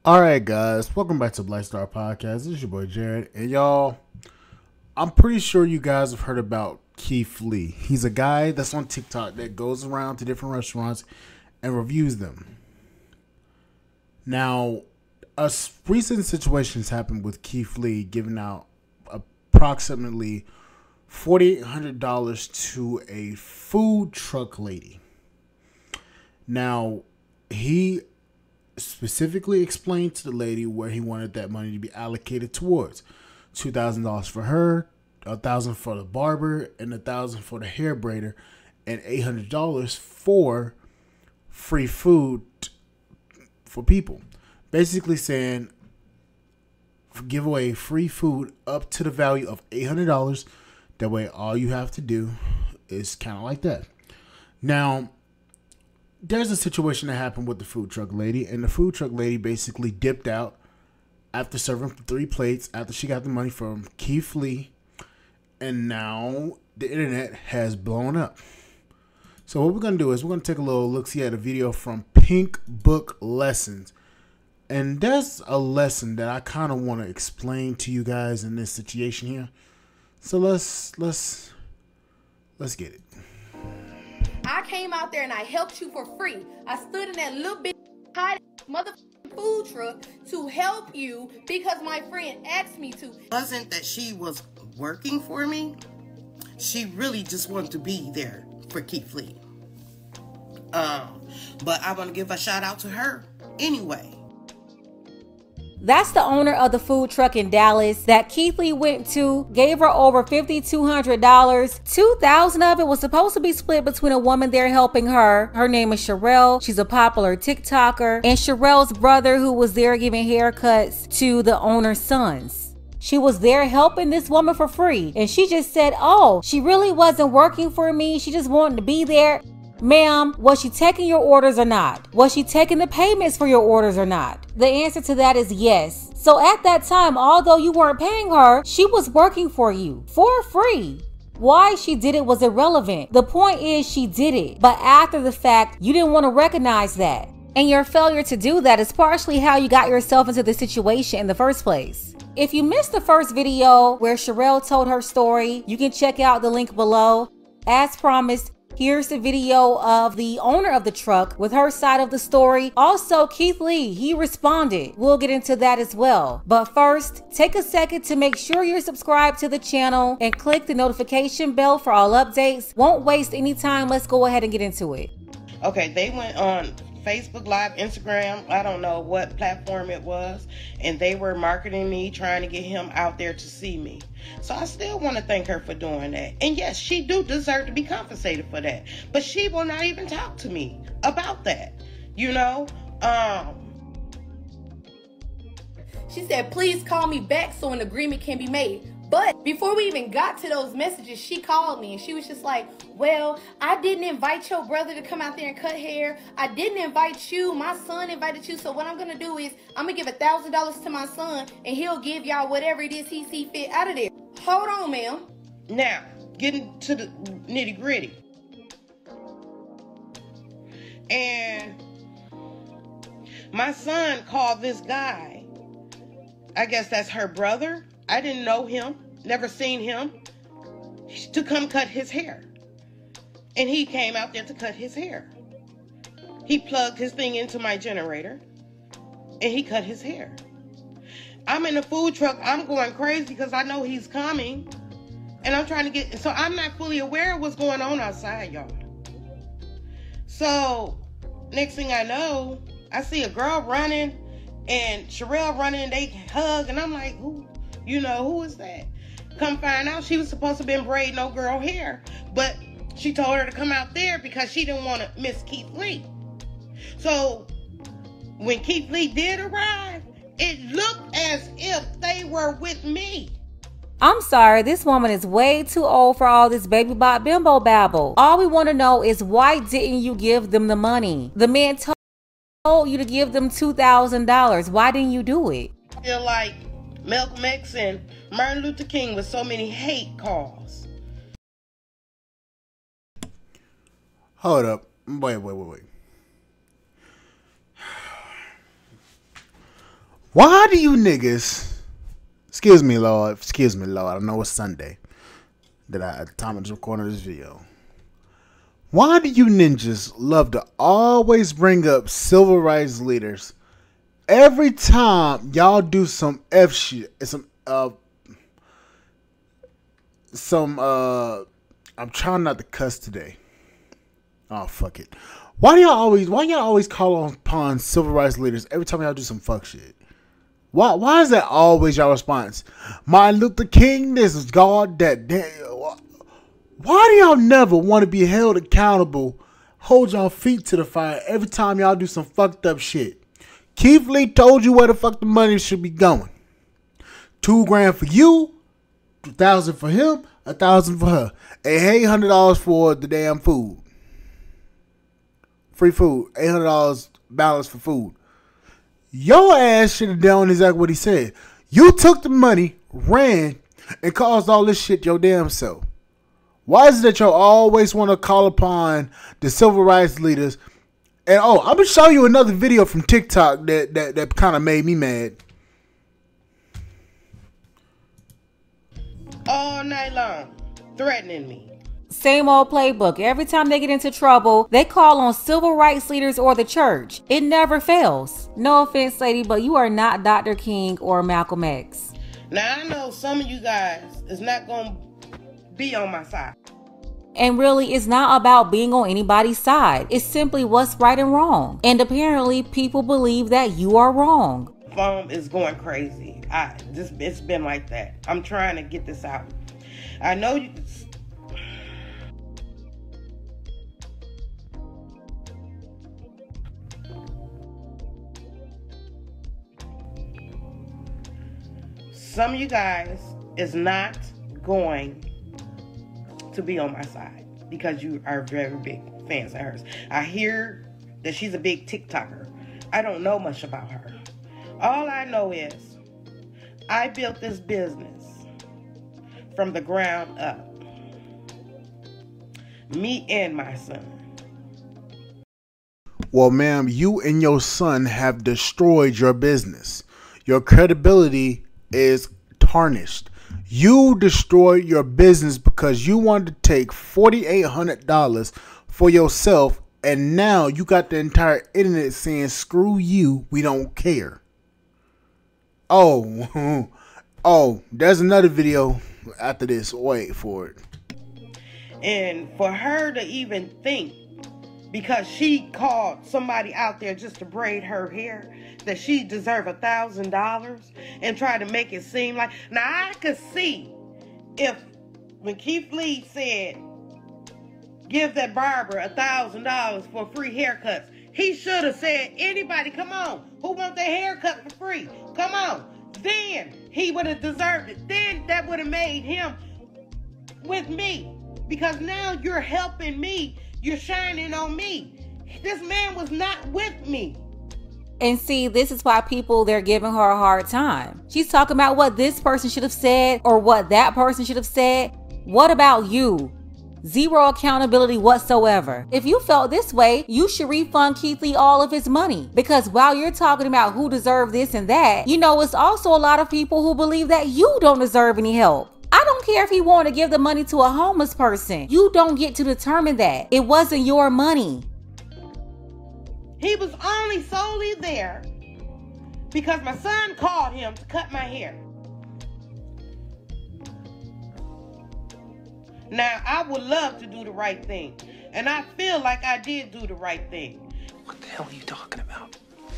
Alright guys, welcome back to Black Star Podcast. This is your boy Jared. And y'all, I'm pretty sure you guys have heard about Keith Lee. He's a guy that's on TikTok that goes around to different restaurants and reviews them. Now, a recent situation has happened with Keith Lee giving out approximately $4,800 to a food truck lady. Now, he specifically explained to the lady where he wanted that money to be allocated towards. $2,000 for her, $1,000 for the barber, and $1,000 for the hair braider, and $800 for free food for people. Basically saying give away free food up to the value of $800. That way all you have to do is kind of like that. Now, there's a situation that happened with the food truck lady, and the food truck lady basically dipped out after serving 3 plates after she got the money from Keith Lee, and now the internet has blown up. So what we're going to do is we're going to take a little look-see at a video from Pink Book Lessons, and there's a lesson that I kind of want to explain to you guys in this situation here. So let's get it. I came out there and I helped you for free. I stood in that little bit high motherfucking food truck to help you because my friend asked me to. It wasn't that she was working for me. She really just wanted to be there for Keith Lee. But I want to give a shout out to her anyway. That's the owner of the food truck in Dallas that Keith Lee went to, gave her over $5,200. $2,000 of it was supposed to be split between a woman there helping her. Her name is Sherelle. She's a popular TikToker. And Sherelle's brother, who was there giving haircuts to the owner's sons. She was there helping this woman for free. And she just said, oh, she really wasn't working for me. She just wanted to be there. Ma'am, was she taking your orders or not? Was she taking the payments for your orders or not? The answer to that is yes. So at that time, although you weren't paying her, she was working for you for free. Why she did it was irrelevant. The point is she did it. But after the fact, you didn't want to recognize that. And your failure to do that is partially how you got yourself into the situation in the first place. If you missed the first video where Sherelle told her story, you can check out the link below. As promised, here's the video of the owner of the truck with her side of the story. Also, Keith Lee, he responded. We'll get into that as well. But first, take a second to make sure you're subscribed to the channel and click the notification bell for all updates. Won't waste any time. Let's go ahead and get into it. Okay, they went on Facebook Live, Instagram, I don't know what platform it was, and they were marketing me, trying to get him out there to see me. So I still want to thank her for doing that. And yes, she do deserve to be compensated for that. But she will not even talk to me about that. You know? She said, please call me back so an agreement can be made. But before we even got to those messages, she called me and she was just like, well, I didn't invite your brother to come out there and cut hair. I didn't invite you. My son invited you. So what I'm going to do is I'm going to give $1,000 to my son and he'll give y'all whatever it is he see fit out of there. Hold on, ma'am. Now, getting to the nitty gritty. And my son called this guy. I guess that's her brother. I didn't know him, never seen him, to come cut his hair. And he came out there to cut his hair. He plugged his thing into my generator and he cut his hair. I'm in the food truck. I'm going crazy because I know he's coming. And I'm trying to get, so I'm not fully aware of what's going on outside, y'all. So next thing I know, I see a girl running and Sherelle running and they hug. And I'm like, who? You know, who is that? Come find out, she was supposed to have been braiding no girl hair. But she told her to come out there because she didn't want to miss Keith Lee. So when Keith Lee did arrive, it looked as if they were with me. I'm sorry, this woman is way too old for all this baby bot bimbo babble. All we want to know is why didn't you give them the money? The man told you to give them $2,000. Why didn't you do it? I feel like Malcolm X and Martin Luther King with so many hate calls. Hold up. Wait. Why do you niggas, excuse me, Lord, I know it's Sunday that at the time of recording this video. Why do you ninjas love to always bring up civil rights leaders every time y'all do some F shit? I'm trying not to cuss today. Oh, fuck it. Why y'all always call upon civil rights leaders every time y'all do some fuck shit? Why is that always your response? Martin Luther King, this is God that damn. Why do y'all never want to be held accountable, hold y'all feet to the fire every time y'all do some fucked up shit? Keith Lee told you where the fuck the money should be going. $2,000 for you, $2,000 for him, $1,000 for her. And hey, $100 for the damn food. Free food, $800 balance for food. Your ass should have done exactly what he said. You took the money, ran, and caused all this shit your damn self. Why is it that y'all always want to call upon the civil rights leaders? And I'm gonna show you another video from TikTok that kind of made me mad. All night long, threatening me. Same old playbook. Every time they get into trouble, they call on civil rights leaders or the church. It never fails. No offense, lady, but you are not Dr. King or Malcolm X. Now, I know some of you guys is not going to be on my side. And really, it's not about being on anybody's side. It's simply what's right and wrong. And apparently, people believe that you are wrong. Phone is going crazy. It's been like that. I'm trying to get this out. I know you... Some of you guys is not going to be on my side because you are very big fans of hers. I hear that she's a big TikToker. I don't know much about her. All I know is I built this business from the ground up. Me and my son. Well, ma'am, you and your son have destroyed your business. Your credibility is tarnished. You destroyed your business because you wanted to take $4,800 for yourself, and now you got the entire internet saying screw you, we don't care. Oh, there's another video after this. Wait for it. And for her to even think, because she called somebody out there just to braid her hair, that she deserved $1,000 and try to make it seem like... Now, I could see if when Keith Lee said, give that barber $1,000 for free haircuts, he should have said, anybody, come on, who want their haircut for free? Come on. Then he would have deserved it. Then that would have made him with me. Because now you're helping me. You're shining on me. This man was not with me. And see, this is why they're giving her a hard time. She's talking about what this person should have said or what that person should have said. What about you? Zero accountability whatsoever. If you felt this way, you should refund Keith Lee all of his money. Because while you're talking about who deserved this and that, you know, it's also a lot of people who believe that you don't deserve any help. I don't care if he wanted to give the money to a homeless person. You don't get to determine that. It wasn't your money. He was only solely there because my son called him to cut my hair. Now, I would love to do the right thing. And I feel like I did do the right thing. What the hell are you talking about?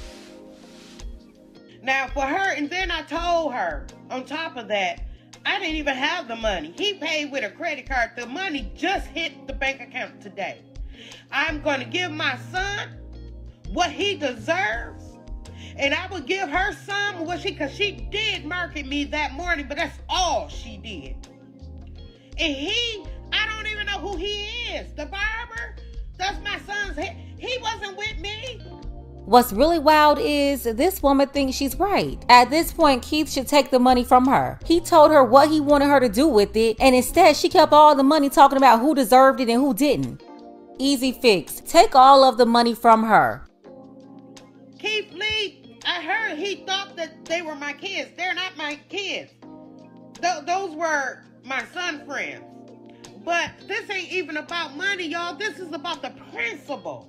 Now, for her, and then I told her, on top of that, I didn't even have the money. He paid with a credit card. The money just hit the bank account today. I'm going to give my son what he deserves, and I would give her some because she did market me that morning, but that's all she did. And I don't even know who he is. The barber, that's my son's hair. He wasn't with me. What's really wild is this woman thinks she's right. At this point, Keith should take the money from her. He told her what he wanted her to do with it, and instead she kept all the money talking about who deserved it and who didn't. Easy fix. Take all of the money from her. Keith Lee, I heard he thought that they were my kids. They're not my kids. Those were my son's friends. But this ain't even about money, y'all. This is about the principle.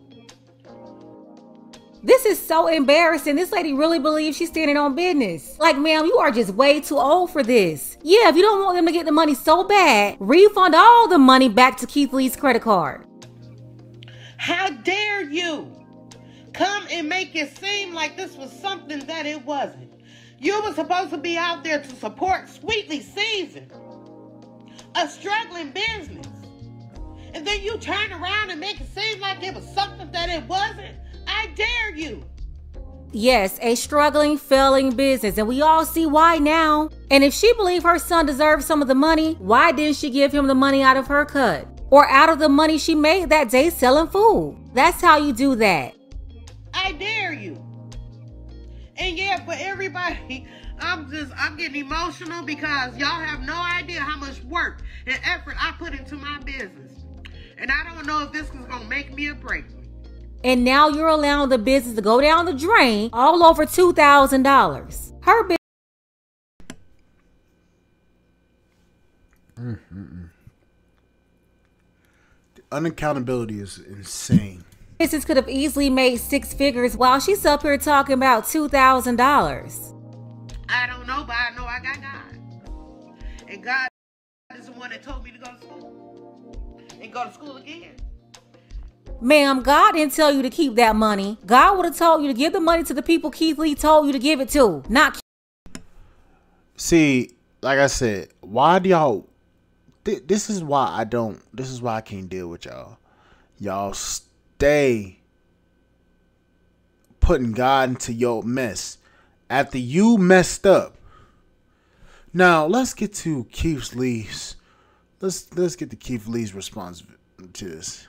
This is so embarrassing. This lady really believes she's standing on business. Like, ma'am, you are just way too old for this. Yeah, if you don't want them to get the money so bad, refund all the money back to Keith Lee's credit card. How dare you come and make it seem like this was something that it wasn't. You were supposed to be out there to support Sweetly Seasoned, a struggling business. And then you turn around and make it seem like it was something that it wasn't. I dare you. Yes, a struggling, failing business, and we all see why now. And if she believed her son deserved some of the money, why didn't she give him the money out of her cut? Or out of the money she made that day selling food? That's how you do that. I dare you. And yeah, for everybody, I'm getting emotional because y'all have no idea how much work and effort I put into my business. And I don't know if this is going to make me or break me. And now you're allowing the business to go down the drain all over $2,000. Her business. The unaccountability is insane. Business could have easily made 6 figures while she's up here talking about $2,000. I don't know, but I know I got God. And God is the one that told me to go to school. And go to school again. Ma'am, God didn't tell you to keep that money. God would have told you to give the money to the people Keith Lee told you to give it to, not. See, like I said, why do y'all... This is why I can't deal with y'all. Y'all stay putting God into your mess after you messed up. Now, let's get to Keith Lee's... Let's get to Keith Lee's response to this.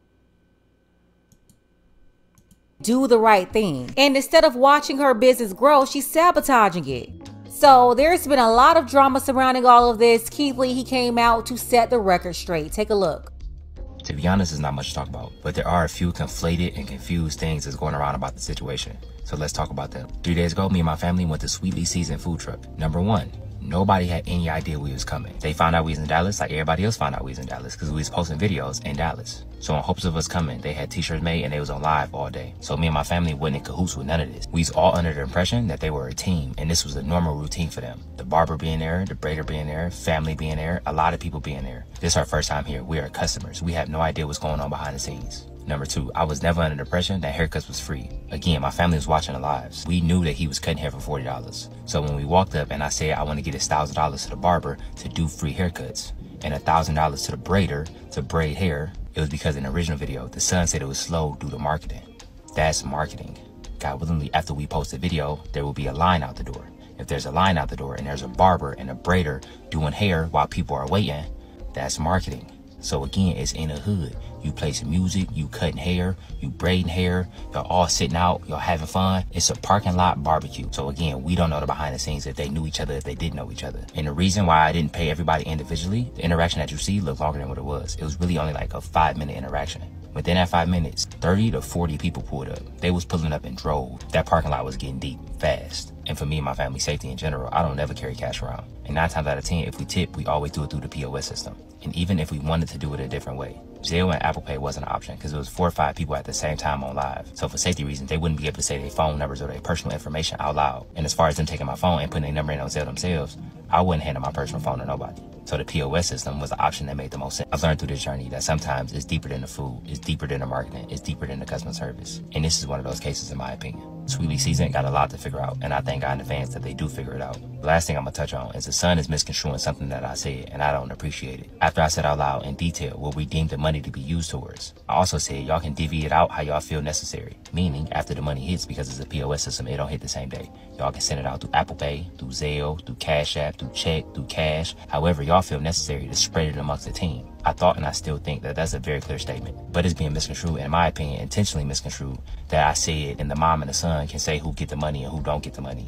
Do the right thing. And instead of watching her business grow, she's sabotaging it. So there's been a lot of drama surrounding all of this. Keith Lee, he came out to set the record straight. Take a look. To be honest, there's not much to talk about, but there are a few conflated and confused things that's going around about the situation. So let's talk about them. 3 days ago, me and my family went to Sweetly Seasoned food truck. Number 1, nobody had any idea we was coming. They found out we was in Dallas like everybody else found out we was in Dallas because we was posting videos in Dallas. So in hopes of us coming, they had t-shirts made and they was on live all day. So me and my family wasn't in cahoots with none of this. We was all under the impression that they were a team and this was a normal routine for them. The barber being there, the braider being there, family being there, a lot of people being there. This is our first time here. We are customers. We have no idea what's going on behind the scenes. Number 2, I was never under the impression that haircuts was free. Again, my family was watching the lives. We knew that he was cutting hair for $40. So when we walked up and I said I want to get his $1,000 to the barber to do free haircuts and $1,000 to the braider to braid hair, it was because in the original video, the son said it was slow due to marketing. That's marketing. God willingly, after we post the video, there will be a line out the door. If there's a line out the door and there's a barber and a braider doing hair while people are waiting, that's marketing. So again, it's in the hood. You play some music, you cutting hair, you braiding hair, y'all all sitting out, y'all having fun. It's a parking lot barbecue. So again, we don't know the behind the scenes if they knew each other, if they didn't know each other. And the reason why I didn't pay everybody individually, the interaction that you see looked longer than what it was. It was really only like a 5-minute interaction. Within that 5 minutes, 30 to 40 people pulled up. They was pulling up in droves. That parking lot was getting deep fast. And for me and my family's safety in general, I don't ever carry cash around. And 9 times out of 10, if we tip, we always do it through the POS system. And even if we wanted to do it a different way, Zelle and Apple Pay wasn't an option because it was 4 or 5 people at the same time on live. So for safety reasons, they wouldn't be able to say their phone numbers or their personal information out loud. And as far as them taking my phone and putting their number in on Zelle themselves, I wouldn't hand my personal phone to nobody. So the POS system was the option that made the most sense. I've learned through this journey that sometimes it's deeper than the food, it's deeper than the marketing, it's deeper than the customer service. And this is one of those cases in my opinion. Sweetly Seasoned got a lot to figure out, and I thank God in advance that they do figure it out. The last thing I'm gonna touch on is the son is misconstruing something that I said, and I don't appreciate it. After I said out loud in detail what we deemed the money to be used towards, I also said y'all can divvy it out how y'all feel necessary. Meaning, after the money hits, because it's a POS system, it don't hit the same day. Y'all can send it out through Apple Pay, through Zelle, through Cash App, through check, through cash, however y'all feel necessary to spread it amongst the team. I thought and I still think that that's a very clear statement, but it's being misconstrued, in my opinion, intentionally misconstrued, that I said and the mom and the son can say who get the money and who don't get the money.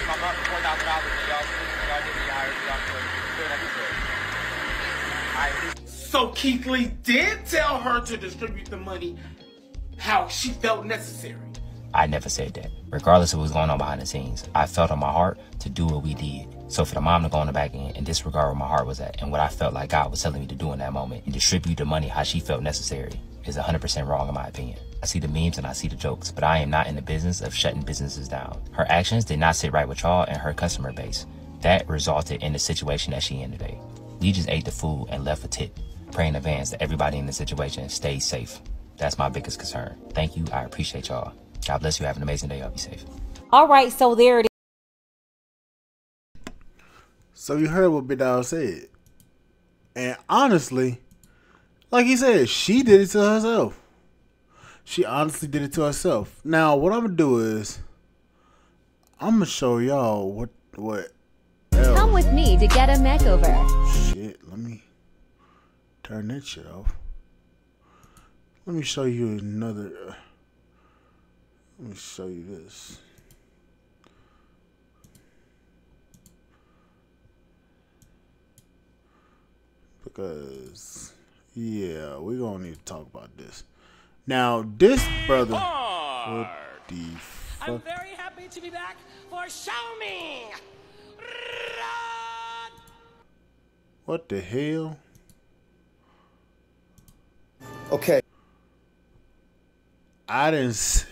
So Keith Lee did tell her to distribute the money how she felt necessary. I never said that. Regardless of what's going on behind the scenes, I felt in my heart to do what we did. So for the mom to go on the back end and disregard where my heart was at and what I felt like God was telling me to do in that moment and distribute the money how she felt necessary is 100% wrong in my opinion. I see the memes and I see the jokes, but I am not in the business of shutting businesses down. Her actions did not sit right with y'all and her customer base. That resulted in the situation that she in today. We just ate the food and left a tip. Pray in advance that everybody in the situation stays safe. That's my biggest concern. Thank you. I appreciate y'all. God bless you. Have an amazing day. Y'all be safe. All right, so there it is. So you heard what Big Dog said. And honestly, like he said, she did it to herself. She honestly did it to herself. Now, what I'm going to do is, I'm going to show y'all what else. Come with me to get a makeover. Shit, let me turn that shit off. Let me show you another. Let me show you this. Because, yeah, we're going to need to talk about this. Now, this brother. What the fuck? I'm very happy to be back for Show Me. What the hell? Okay. I didn't.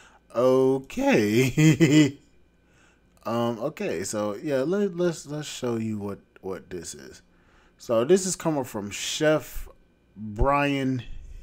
Okay. Okay. So yeah, let's show you what this is. So this is coming from Chef Brian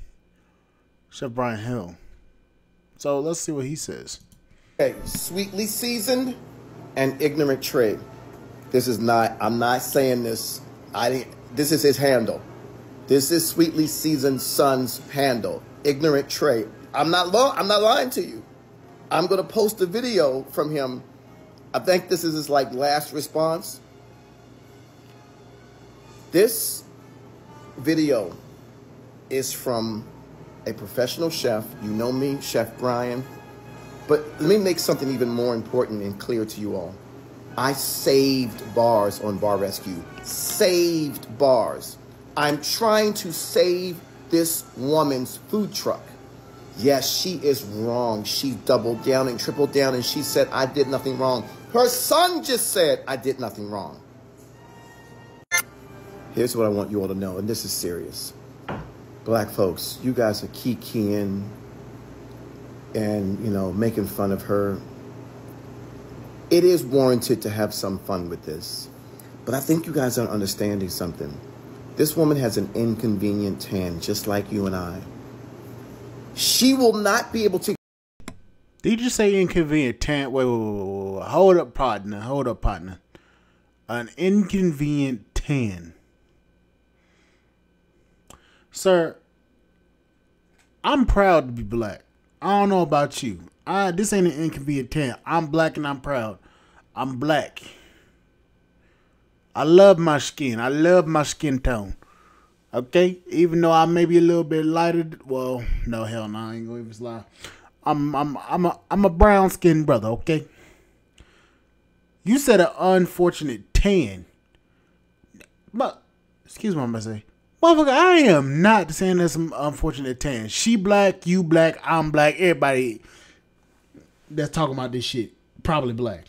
Hill. So let's see what he says. Okay, sweetly seasoned and ignorant trade. This is not. I'm not saying this. This is his handle. This is Sweetly Seasoned Son's handle. Ignorant trade. I'm not lying to you. I'm gonna post a video from him. I think this is his last response. This video is from a professional chef. You know me, Chef Brian. But let me make something even more important and clear to you all. I saved bars on Bar Rescue. Saved bars. I'm trying to save this woman's food truck. Yes, she is wrong. She doubled down and tripled down and she said, I did nothing wrong. Her son just said, I did nothing wrong. Here's what I want you all to know, and this is serious. Black folks, you guys are kikiing and, making fun of her. It is warranted to have some fun with this. But I think you guys are understanding something. This woman has an inconvenient tan, just like you and I. She will not be able to. Did you say inconvenient tan? Wait. Hold up, partner. An inconvenient tan. Sir, I'm proud to be black. I don't know about you. This ain't an inconvenient tan. I'm black and I'm proud. I'm black. I love my skin. I love my skin tone. Okay? Even though I may be a little bit lighter. Well, no, hell no. I ain't gonna even lie. I'm a brown skinned brother, okay? You said an unfortunate tan. But, excuse me, I'm gonna say. Motherfucker, I am not saying that's some unfortunate tan. She black, you black, I'm black. Everybody that's talking about this shit probably black.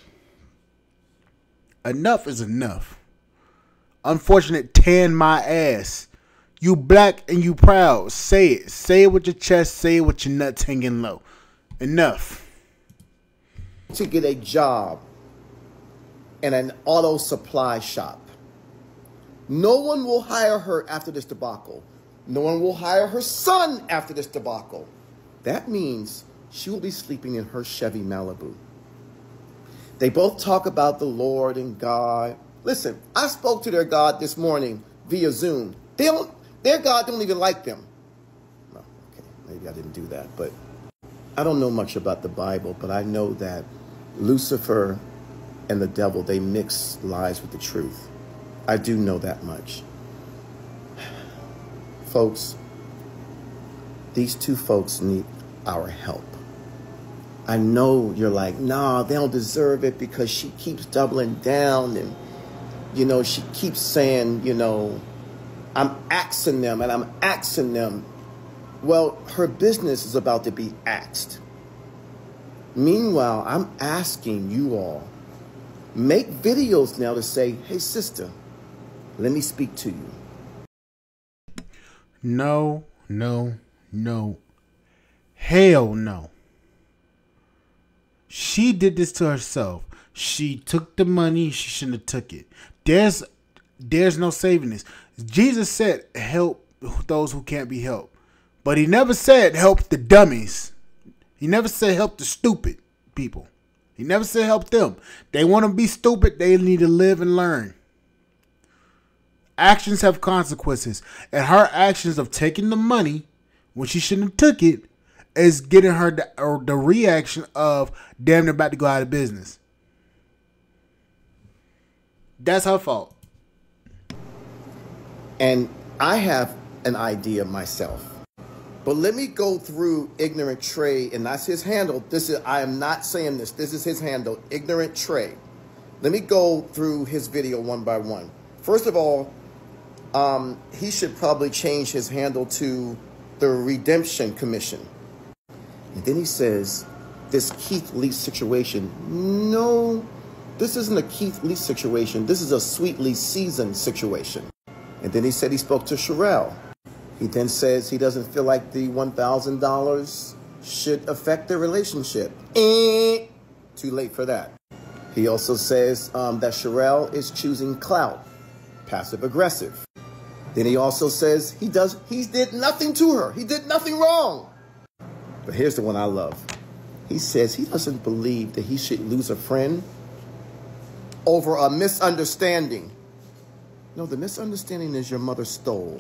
Enough is enough. Unfortunate tan my ass. You black and you proud. Say it. Say it with your chest. Say it with your nuts hanging low. Enough. To get a job in an auto supply shop. No one will hire her after this debacle. No one will hire her son after this debacle. That means she will be sleeping in her Chevy Malibu. They both talk about the Lord and God. Listen, I spoke to their God this morning via Zoom. Their God don't even like them. Well, okay, maybe I didn't do that, but I don't know much about the Bible, but I know that Lucifer and the devil, they mix lies with the truth. I do know that much. Folks, these two folks need our help. I know you're like, nah, they don't deserve it because she keeps doubling down and, she keeps saying, I'm axing them and I'm axing them. Well, her business is about to be axed. Meanwhile, I'm asking you all, make videos now to say, hey, sister, let me speak to you. No, no, no. Hell no. She did this to herself. She took the money. She shouldn't have took it. There's no saving this. Jesus said, help those who can't be helped. But he never said help the dummies. He never said help the stupid people. He never said help them. They want to be stupid. They need to live and learn. Actions have consequences. And her actions of taking the money when she shouldn't have took it is getting her the reaction of, damn, they're about to go out of business. That's her fault. And I have an idea myself. But let me go through Ignorant Trey, and that's his handle. I am not saying this. This is his handle, Ignorant Trey. Let me go through his video one by one. First of all, he should probably change his handle to the Redemption Commission. And then he says, this Keith Lee situation. No, this isn't a Keith Lee situation. This is a Sweetly Seasoned situation. And then he said he spoke to Sherelle. He then says he doesn't feel like the $1,000 should affect their relationship. Too late for that. He also says that Sherelle is choosing clout, passive aggressive. Then he also says he did nothing to her. He did nothing wrong. But here's the one I love. He says he doesn't believe that he should lose a friend over a misunderstanding. No, the misunderstanding is your mother stole.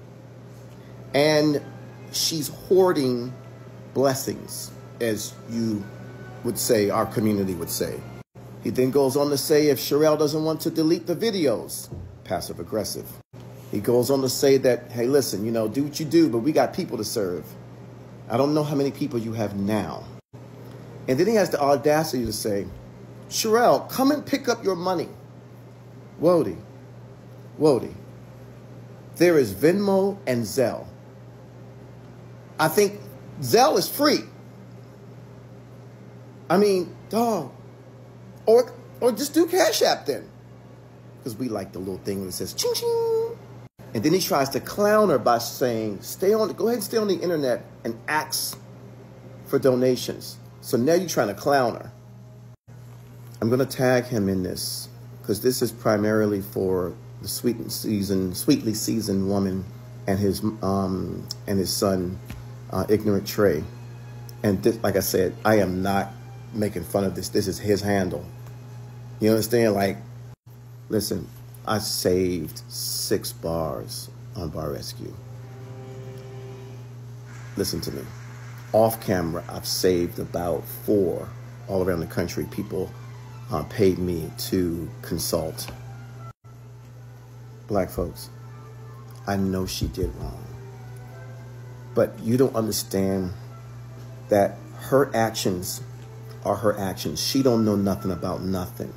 And she's hoarding blessings, as you would say, our community would say. He then goes on to say if Sherelle doesn't want to delete the videos, passive aggressive. He goes on to say that, hey, listen, do what you do, but we got people to serve. I don't know how many people you have now. And then he has the audacity to say, Sherelle, come and pick up your money. Wody. There is Venmo and Zelle. I think Zelle is free. I mean, dog. Or just do Cash App then. Because we like the little thing that says ching ching. And then he tries to clown her by saying, go ahead and stay on the internet and ask for donations. So now you're trying to clown her. I'm going to tag him in this because this is primarily for the sweetly seasoned woman and his son, Ignorant Trey. And this, like I said, I am not making fun of this. This is his handle. You understand? Like, listen, I saved 6 bars on Bar Rescue. Listen to me. Off camera, I've saved about 4 all around the country. People paid me to consult. Black folks, I know she did wrong. But you don't understand that her actions are her actions. She don't know nothing about nothing.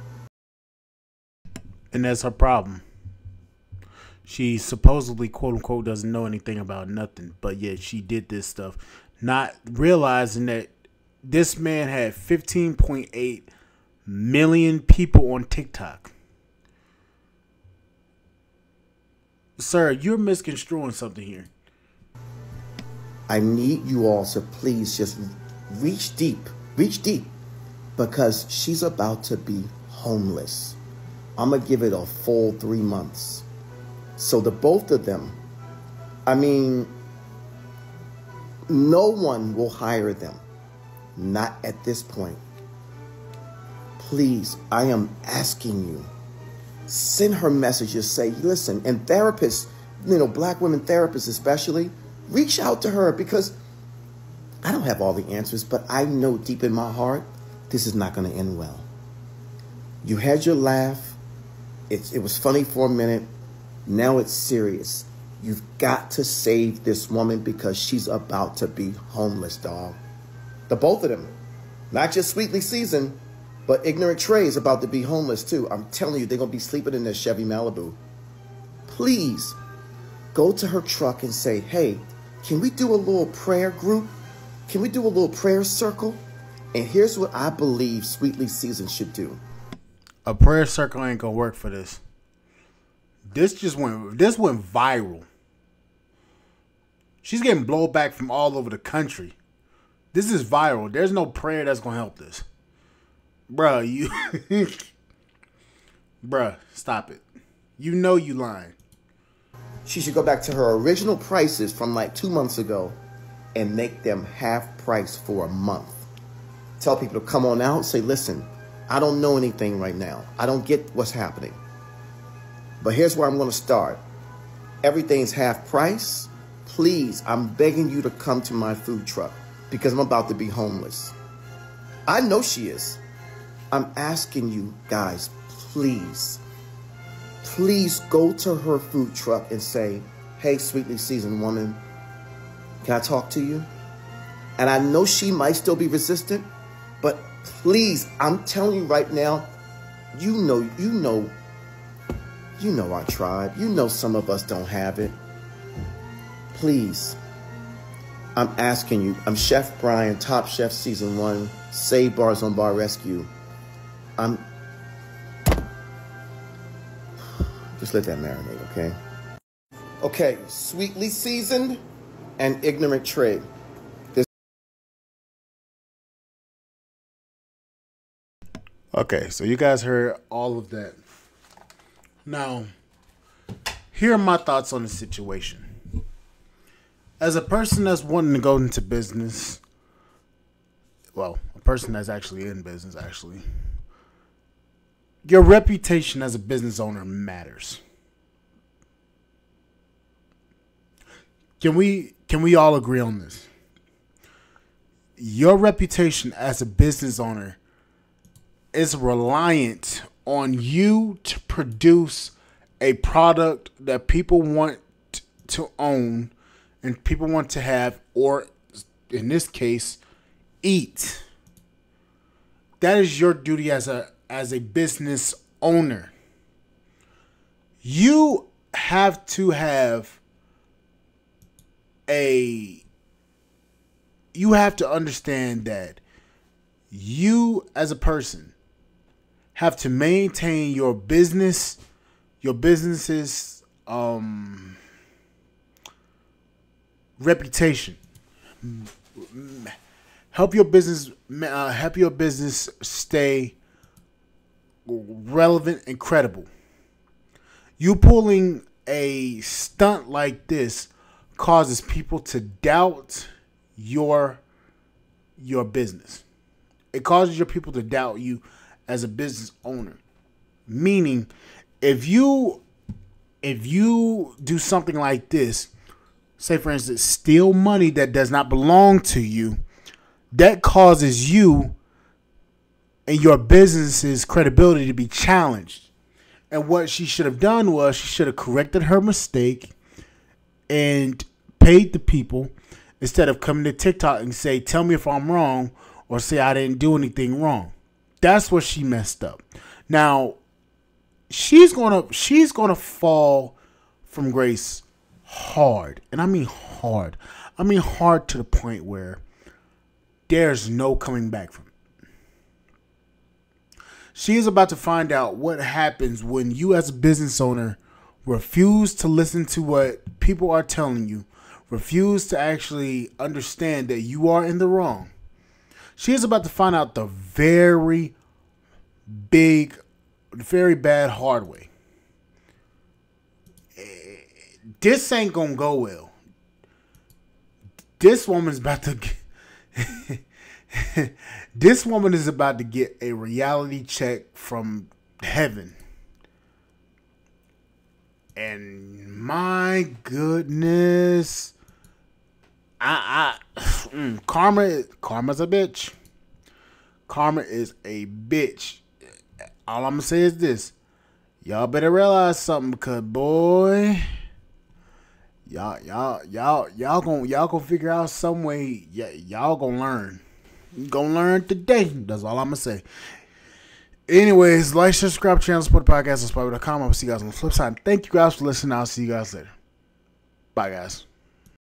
And that's her problem. She supposedly, quote unquote, doesn't know anything about nothing. But yet she did this stuff. Not realizing that this man had 15.8 million people on TikTok. Sir, you're misconstruing something here. I need you all to please just reach deep, because she's about to be homeless. I'm going to give it a full 3 months. So the both of them, I mean, no one will hire them. Not at this point. Please, I am asking you, send her messages, say, listen, and therapists, black women therapists especially, reach out to her because I don't have all the answers, but I know deep in my heart, this is not going to end well. You had your laugh. It was funny for a minute. Now it's serious. You've got to save this woman because she's about to be homeless, dog. The both of them. Not just Sweetly Seasoned, but Ignorant Trey is about to be homeless too. I'm telling you, they're going to be sleeping in their Chevy Malibu. Please, go to her truck and say, hey, can we do a little prayer group? Can we do a little prayer circle? And here's what I believe Sweetly Seasoned should do. A prayer circle ain't gonna work for this. This went viral. She's getting blowback from all over the country. This is viral. There's no prayer that's gonna help this. Bruh, Bruh, stop it. You know you lying. She should go back to her original prices from like 2 months ago and make them half price for a month. Tell people to come on out, say, listen, I don't know anything right now. I don't get what's happening. But here's where I'm going to start. Everything's half price. Please, I'm begging you to come to my food truck because I'm about to be homeless. I know she is. I'm asking you guys, please go to her food truck and say, hey, Sweetly Seasoned woman, can I talk to you? And I know she might still be resistant, but please, I'm telling you right now, you know our tribe. You know some of us don't have it. Please, I'm asking you. I'm Chef Brian, Top Chef Season 1, Save Bars on Bar Rescue. Just let that marinate, okay? Okay, Sweetly Seasoned and Ignorant Trig. Okay, so you guys heard all of that. Now, here are my thoughts on the situation. As a person that's wanting to go into business, well, a person that's actually in business, your reputation as a business owner matters. Can we all agree on this? Your reputation as a business owner is reliant on you to produce a product that people want to own and people want to have, or in this case, eat. That is your duty as a business owner. You have to understand that you as a person have to maintain your business's reputation. Help your business stay relevant and credible. You pulling a stunt like this causes people to doubt your business. It causes your people to doubt you as a business owner. Meaning, if you do something like this, say for instance, steal money that does not belong to you, that causes you and your business's credibility to be challenged. And what she should have done was she should have corrected her mistake and paid the people instead of coming to TikTok and say, tell me if I'm wrong, or say I didn't do anything wrong. That's where she messed up. Now, she's gonna fall from grace hard. And I mean hard. I mean hard to the point where there's no coming back from it. She is about to find out what happens when you as a business owner refuse to listen to what people are telling you, refuse to actually understand that you are in the wrong. She is about to find out the very bad hard way. This ain't gonna go well. This woman's about to this woman is about to get a reality check from heaven. And my goodness, karma's a bitch. Karma is a bitch. All I'm gonna say is this: y'all better realize something, because boy, y'all gonna figure out some way. Y'all gonna learn. You gonna learn today. That's all I'm gonna say. Anyways, like, subscribe, channel, support the podcast on Spotify.com. I'll see you guys on the flip side. Thank you guys for listening. I'll see you guys later. Bye, guys.